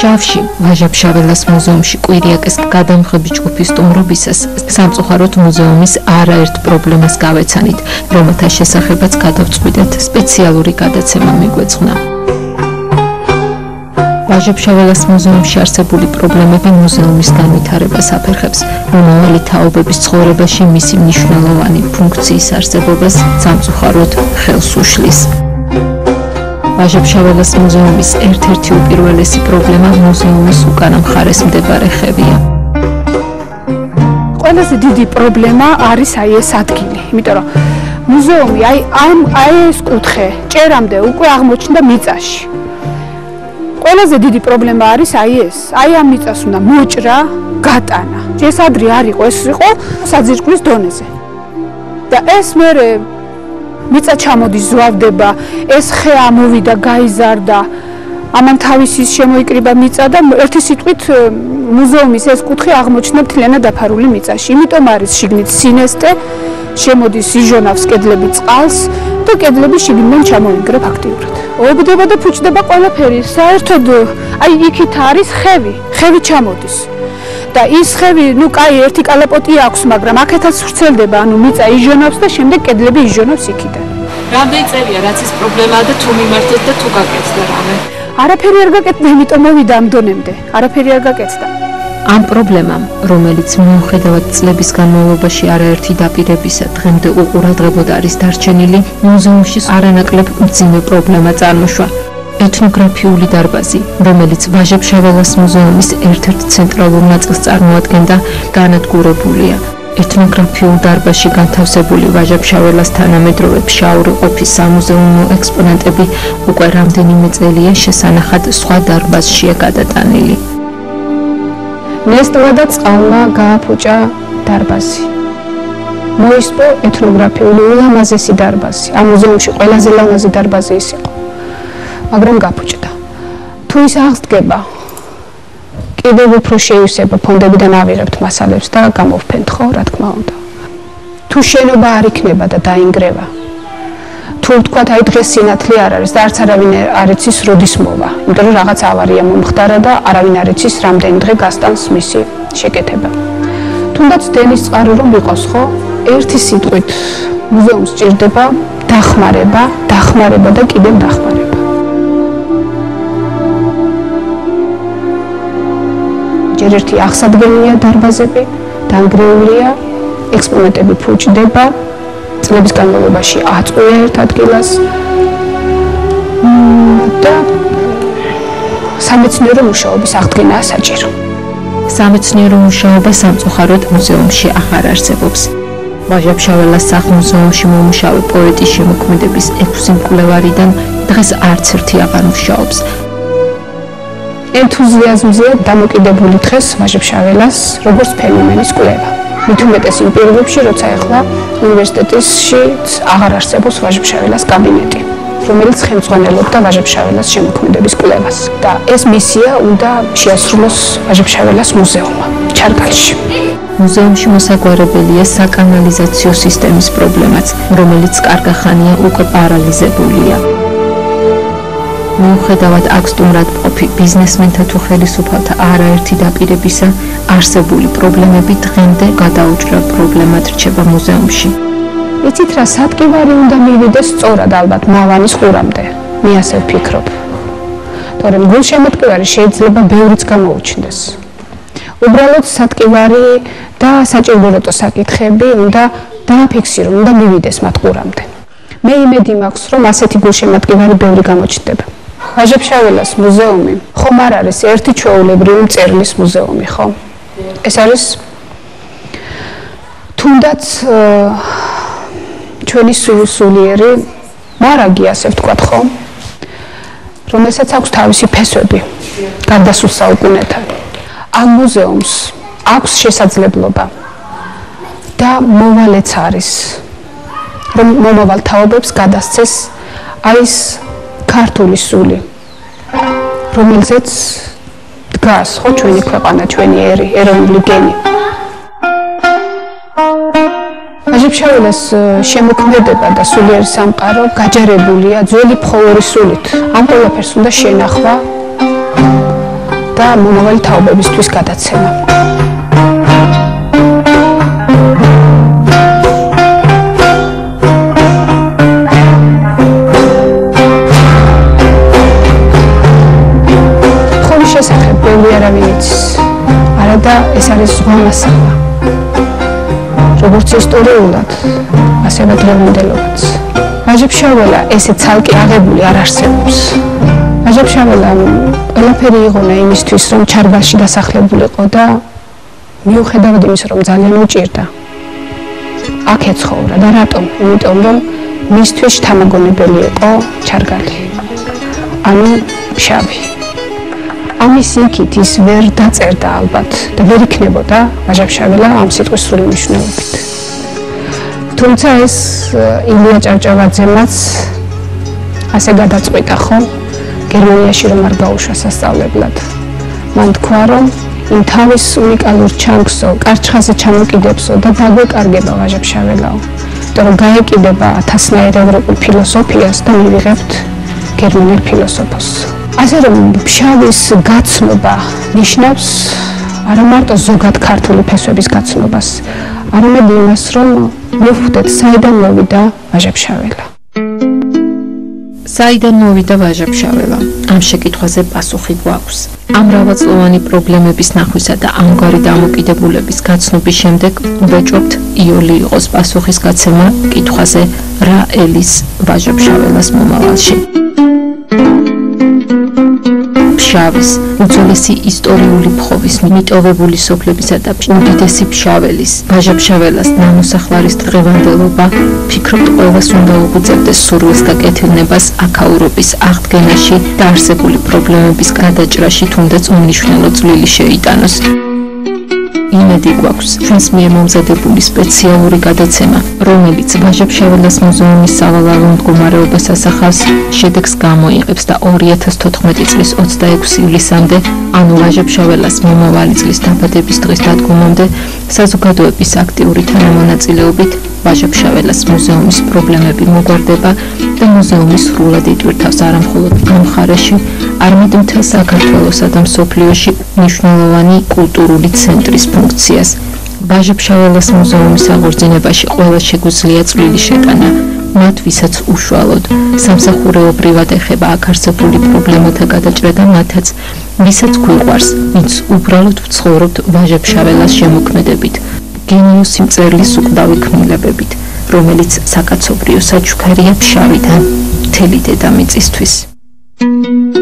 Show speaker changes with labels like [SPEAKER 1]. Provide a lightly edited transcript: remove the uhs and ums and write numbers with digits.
[SPEAKER 1] ფშავში, ვაჟა-ფშაველას მუზეუმში კვირიაკის გადამღები ჯგუფის სტუმრობისას სამწუხაროდ მუზეუმის არაერთ პრობლემას გავეცანით, რომელთა შესახებაც გადავწყვიტეთ სპეციალური გადაცემა მიგვეძღვნა. ვაჟა-ფშაველას მუზეუმში არსებული პრობლემები მუზეუმის განვითარებას აფერხებს, მომავალი თაობების ცხოვრებაში მისი მნიშვნელოვანი ფუნქციის არსებობას სამწუხაროდ ხელს უშლის. ვაჟა-ფშაველას მუზეუმის ერთ-ერთი უპირველესი პრობლემა მუზეუმის უკანა მხარეს მდებარე ხევია.
[SPEAKER 2] ყველაზე დიდი პრობლემა არის ეს ადგილი, იმიტომ რომ მუზეუმი ეს კუთხე ჭერამდე უკვე აღმოჩნდა მიწაში. ყველაზე დიდი პრობლემა არის ეს. ამ მიწას უნდა მოჭრა, გატანა. ეს ადრე არ იყო, ეს იყო საძირკვლის დონეზე. და ეს მერე მიწა ჩამოდის, ზვავდება, ეს ხე ამოვიდა, გაიზარდა, ამან თავისი შემოიკრიბა მიწა და ერთი სიტყვით მუზეუმის ეს კუთხე აღმოჩნდა მთლიანად დაფარული მიწაში. იმიტომ არის შიგნით სინესტე, შემოდის ижონავს კედლები წყალს და კედლები შიგნიდან ჩამოინგრა ფაქტიურად. ობდება და ფუჭდება ყველაფერი. საერთოდ იქით არის ხევი ჩამოდის. და ის ხევი, ერთი კალაპოტი აქვს, მაგრამ აქეთაც ვრცელდება, მიწა ижონავს და შემდეგ კედლები ижონავს იქიდან.
[SPEAKER 3] რამდენი წერია, რაც ის პრობლემაა და თუ მიმართეთ და თუ გაკეთდა რამე?
[SPEAKER 2] არაფერი არ გაკეთდა, იმიტომ მოვიდა ამ დონემდე. არაფერი არ გაკეთდა.
[SPEAKER 1] ამ პრობლემამ, რომელიც მიუხედავად წლების განმავლობაში არაერთი დაპირებისა დღემდე უყურადღებოდ არის დარჩენილი, მუზეუმში არანაკლებ მძიმე პრობლემა წარმოშვა. ეთნოგრაფიული დარბაზი, რომელიც ვაჟა-ფშაველას მუზეუმის ერთ-ერთ ცენტრალურ ნაწილს წარმოადგენდა, განადგურებულია. ეთნოგრაფიულ დარბაზში განთავსებული ვაჟა-ფშაველას თანამედროვე ფშაური ყოფის სამუზეუმო ექსპონატები უკვე რამდენიმე წელია შესანახად სხვა დარბაზშია გადატანილი.
[SPEAKER 2] ნესტლა და წყალმა გააფუჭა დარბაზი. მოისპო ეთნოგრაფიული ულამაზესი დარბაზი. ამ მუზეუმში ყველაზე ლამაზი დარბაზი ის იყო. მაგრამ გაფუჭდა. თუ ის აღსდგება, კიდევ უფრო შეივსება ფონდებიდან ავიღებთ მასალებს და გამოვფენთ, ხო, რა თქმა უნდა. თუ შენობა არ იქნება და დაინგრევა, თუ ვთქვათ, დღეს სინათლე არ არის და არც არავინ არ იცის როდის მოვა, იმიტომ რომ რაღაც ავარია მომხდარა და არავინ არ იცის რამდენი დღე გასტანს მისი შეკეთება. თუნდაც დენის წყარო რომ იყოს, ხო, ერთი სიტყვით მუზეუმს სჭირდება დახმარება და კიდევ დახმარება. ჯერ ერთი აღსადგენია დარბაზები, დანგრეულია, ექსპონატები ფუჭდება, წლების განმავლობაში აწყვია ერთ ადგილას და სამეცნიერო მუშაობის აღდგენაა საჭირო.
[SPEAKER 1] სამეცნიერო მუშაობა სამწუხაროდ მუზეუმში აღარ არსებობს. ვაჟა-ფშაველას სახლ-მუზეუმში მომუშავე პოეტის შემოქმედების 6 მკვლევარიდან დღეს არც ერთი აღარ მუშაობს.
[SPEAKER 2] ენთუზიაზმზე დამოკიდებული დღეს ვაჟა-ფშაველას როგორც ფენომენის კვლევა. მით უმეტეს იმ პირობებში, როცა ახლა უნივერსიტეტში აღარ არსებობს ვაჟა-ფშაველას კაბინეტი, რომელიც ხელმძღვანელობდა ვაჟა-ფშაველას შემოქმედების კვლევას. და ეს მისია უნდა შეასრულოს ვაჟა-ფშაველას მუზეუმმა ჩარგალში.
[SPEAKER 1] მუზეუმში მოსაგვარებელია საკანალიზაციო სისტემის პრობლემაც, რომელიც კარგი ხანია უკვე პარალიზებულია. მიუხედავად აქ სტუმრად მყოფი ბიზნესმენთა თუ ხელისუფალთა არაერთი დაპირებისა, არსებული პრობლემები დღემდე გადაუჭრა პრობლემად რჩება მუზეუმში.
[SPEAKER 2] იცით რა, სატკივარი უნდა მივიდეს სწორად ალბათ მავანის ყურამდე. მე ასე ვფიქრობ. თორემ გულშემატკივარი შეიძლება ბევრიც გამოუჩნდეს. უბრალოდ სატკივარი და საჭიროებო საკითხები უნდა დააფიქსირონ, უნდა მივიდეს მათ ყურამდე. მე იმედი მაქვს, რომ ასეთი გულშემატკივარი ბევრი გამოჩნდება. ვაჟა-ფშაველას მუზეუმი ხომ არ არის ერთი ჩვეულებრივი მწერლის მუზეუმი, ხო? ეს არის თუნდაც ჩვენი სულიერი მარაგი, ასე ვთქვათ, ხო? რომელსაც აქვს თავისი ფესვები გარდასულ საუკუნეთან. ამ მუზეუმს აქვს შესაძლებლობა და მოვალეც არის, რომ მომავალ თაობებს გადასცეს ეს ქართული სული, რომელზეც დგას, ხო, ჩვენი ქვეყანა, ჩვენი ეროვნული გენი. ვაჟა-ფშაველას შემოქმედება და სულიერი სამყარო გაჯერებულია ძველი ფხოვრის სულით. ამ ყველაფერს უნდა შენახვა და მომავალი თაობებისთვის გადაცემა. ხოლის შესახებ ბევრი არავინ იცის. არა და ეს არის ზღვა მასალა. როგორც ისტორიულად, ასევე დღევანდელობაც. ვაჟა-ფშაველა ესე ცალკე აღებული არ არსებობს. ვაჟა-ფშაველა ყველაფერი იღონა იმისთვის, რომ ჩარგალში დასახლებულიყო და მიუხედავად იმისა, რომ ძალიან უჭირდა, აქ ეცხოვრა და რატომ? იმიტომ რომ მისთვის შთამაგონებელი იყო ჩარგალი. ანუ ფშავი. ამის იქით ის ვერ დაწერდა ალბათ და ვერ იქნებოდა ვაჟა-ფშაველა ამ სიტყვის სრული მნიშვნელობით. თუმცა ეს ილია ჭავჭავაძემაც ასე გადაწყვიტა ხომ გერმანიაში რომ არ გაუშვა სასწავლებლად. მან თქვა რომ იმ თავის უნიკალურ ჩანქსო, კარჩხაზე ჩამოკიდებსო და დაგვეკარგება ვაჟა-ფშაველაო. იმიტომ რომ გაეკიდება ათასნაირ ევროპულ ფილოსოფიას და მივიღებთ გერმანელ ფილოსოფოსს. ასე რომ ფშავის გაცნობა ნიშნავს არა მარტო ზოგად ქართული ფესვების გაცნობას, არამედ იმას, რომ მივხვდეთ საიდან მოვიდა ვაჟა-ფშაველა.
[SPEAKER 1] საიდან მოვიდა ვაჟა-ფშაველა? ამ შეკითხვაზე პასუხი გვაქვს. ამ მრავალწლოვანი პრობლემების ნახვისა და ამგვარი დამოკიდებულების გაცნობის შემდეგ ვეჭობთ იოლი იყოს პასუხისგაცემა კითხვაზე რა ელის ვაჟა-ფშაველას მომავალში. ფშავის უძველესი ისტორიული ფხობის მიტოვებული სოფლებისა და უდიდესი ფშაველის ვაჟა-ფშაველას ნამოსახლარის დღევანდელობა ფიქრობთ ყველას უნდა უგუძებდეს სურვილს და კეთილნებას აქაურობის აღდგენაში და არსებული პრობლემების გადაჭრაში თუნდაც უმნიშვნელო წვლილი შეიტანოს. იმედი გვაქვს ჩვენს მიერ მომზადებული სპეციალური გადაცემა, რომელიც ვაჟა-ფშაველას მუზეუმის სავალალო მდგომარეობას ასახავს, შედეგს გამოიღებს და 2014 წლის 26 ივლისამდე, ანუ ვაჟა-ფშაველას მომავალი წლის დაბადების დღის დადგომამდე, საზოგადოების აქტიური თანამონაწილეობით ვაჟა-ფშაველას მუზეუმის პრობლემები მოგვარდება და მუზეუმი სრულად იტვირთავს არა მხოლოდ ამ მხარეში, არამედ მთელ საქართველოსა და მსოფლიოში მნიშვნელოვანი კულტურული ცენტრის ფუნქციას. ვაჟა-ფშაველას მუზეუმის აღორძინებაში ყველა შეგვიძლია წვლილი შეტანა. მათ, ვისაც უშუალოდ სამსახურეობრივად ეხება აქ არსებული პრობლემათა გადაჭრა და მათაც, ვისაც გვიყვარს, ვინც უბრალოდ ვცხოვრობთ ვაჟა-ფშაველას შემოქმედებით, გენიოსი მწერლის უკვდავი ქმნილებებით, რომელიც საკაცობრიო საჩუქარია ფშავიდან მთელი დედამიწისთვის.